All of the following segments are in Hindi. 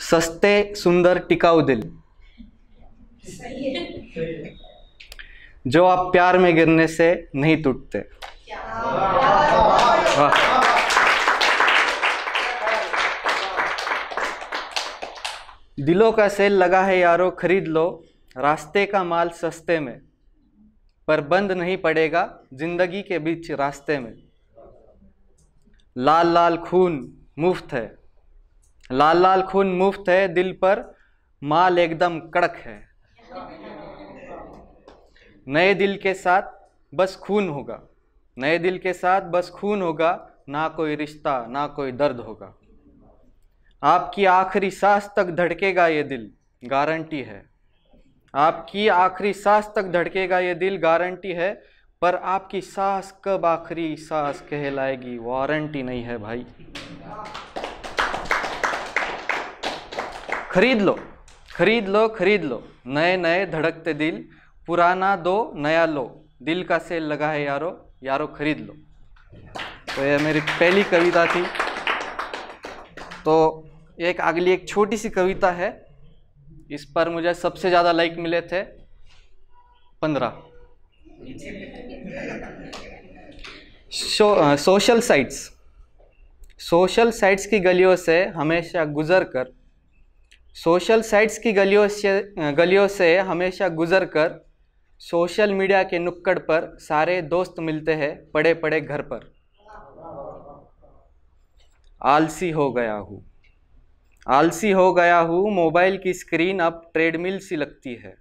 सस्ते सुंदर टिकाऊ दिल, जो आप प्यार में गिरने से नहीं टूटते। वाह। दिलों का सेल लगा है यारो, खरीद लो रास्ते का माल सस्ते में, पर बंद नहीं पड़ेगा जिंदगी के बीच रास्ते में। लाल लाल खून मुफ्त है, लाल लाल खून मुफ्त है, दिल पर माल एकदम कड़क है। नए दिल के साथ बस खून होगा, नए दिल के साथ बस खून होगा, ना कोई रिश्ता ना कोई दर्द होगा। आपकी आखिरी सांस तक धड़केगा ये दिल, गारंटी है। आपकी आखिरी सांस तक धड़केगा ये दिल, गारंटी है। पर आपकी सांस कब आखिरी सांस कहलाएगी, वारंटी नहीं है भाई। खरीद लो खरीद लो खरीद लो नए नए धड़कते दिल, पुराना दो नया लो, दिल का सेल लगा है यारो, यारो खरीद लो। तो ये मेरी पहली कविता थी। तो एक अगली एक छोटी सी कविता है, इस पर मुझे सबसे ज़्यादा लाइक मिले थे 15। सोशल साइट्स, सोशल साइट्स की गलियों से हमेशा गुजर कर, सोशल साइट्स की गलियों से हमेशा गुजर कर, सोशल मीडिया के नुक्कड़ पर सारे दोस्त मिलते हैं पड़े पड़े घर पर। आलसी हो गया हूँ, आलसी हो गया हूँ, मोबाइल की स्क्रीन अब ट्रेडमिल सी लगती है।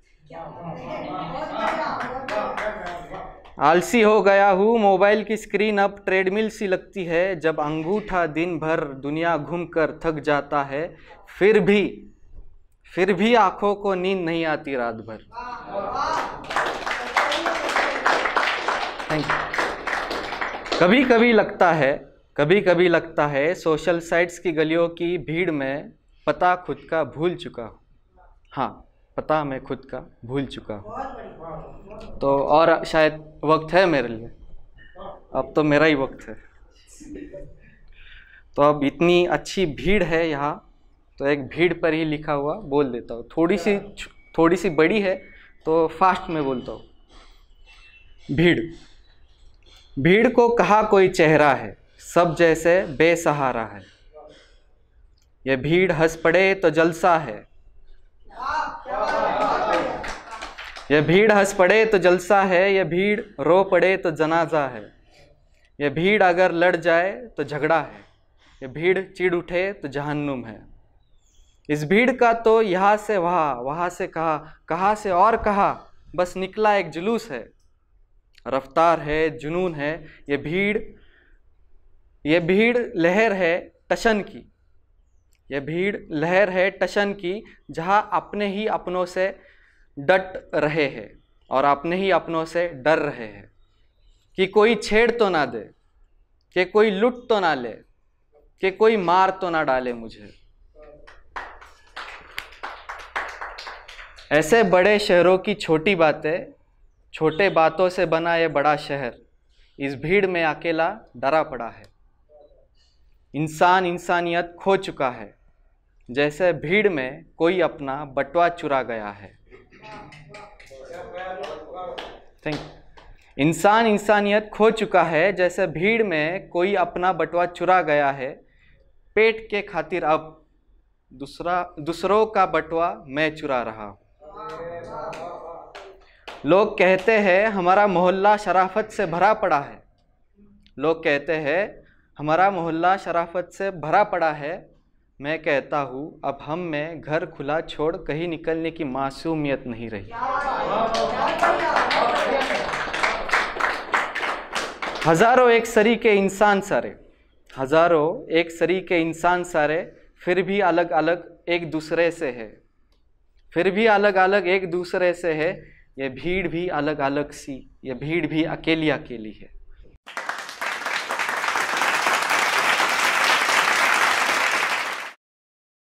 आलसी हो गया हूँ, मोबाइल की स्क्रीन अब ट्रेडमिल सी लगती है। जब अंगूठा दिन भर दुनिया घूमकर थक जाता है, फिर भी आंखों को नींद नहीं आती रात भर। Thank you. कभी कभी लगता है सोशल साइट्स की गलियों की भीड़ में पता खुद का भूल चुका हूँ। हाँ, पता मैं खुद का भूल चुका हूँ। तो और शायद वक्त है मेरे लिए, अब तो मेरा ही वक्त है। तो अब इतनी अच्छी भीड़ है यहाँ, तो एक भीड़ पर ही लिखा हुआ बोल देता हूँ। थोड़ी सी बड़ी है तो फास्ट में बोलता हूँ। भीड़ को कहा कोई चेहरा है, सब जैसे बेसहारा है। ये भीड़ हंस पड़े तो जलसा है, ये भीड़ हंस पड़े तो जलसा है, ये भीड़ रो पड़े तो जनाजा है। ये भीड़ अगर लड़ जाए तो झगड़ा है, ये भीड़ चिढ़ उठे तो जहन्नुम है। इस भीड़ का तो यहाँ से वहाँ, वहाँ से कहाँ, कहाँ से और कहाँ, बस निकला एक जुलूस है। रफ्तार है, जुनून है, ये भीड़ लहर है टशन की, ये भीड़ लहर है टशन की, जहाँ अपने ही अपनों से डट रहे हैं और अपने ही अपनों से डर रहे हैं कि कोई छेड़ तो ना दे, कि कोई लुट तो ना ले, कि कोई मार तो ना डाले मुझे। ऐसे बड़े शहरों की छोटी बातें, छोटे बातों से बना ये बड़ा शहर, इस भीड़ में अकेला डरा पड़ा है। इंसान इंसानियत खो चुका है, जैसे भीड़ में कोई अपना बटुआ चुरा गया है। Thank you. इंसान इंसानियत खो चुका है, जैसे भीड़ में कोई अपना बटुआ चुरा गया है। पेट के खातिर अब दूसरों का बटुआ मैं चुरा रहा हूँ। लोग कहते हैं हमारा मोहल्ला शराफत से भरा पड़ा है, लोग कहते हैं हमारा मोहल्ला शराफत से भरा पड़ा है। मैं कहता हूँ अब हम में घर खुला छोड़ कहीं निकलने की मासूमियत नहीं रही। हजारों एक सरी के इंसान सारे, हजारों एक सरी के इंसान सारे, फिर भी अलग अलग एक दूसरे से है, फिर भी अलग अलग एक दूसरे से है। ये भीड़ भी अलग अलग सी, ये भीड़ भी अकेली अकेली है।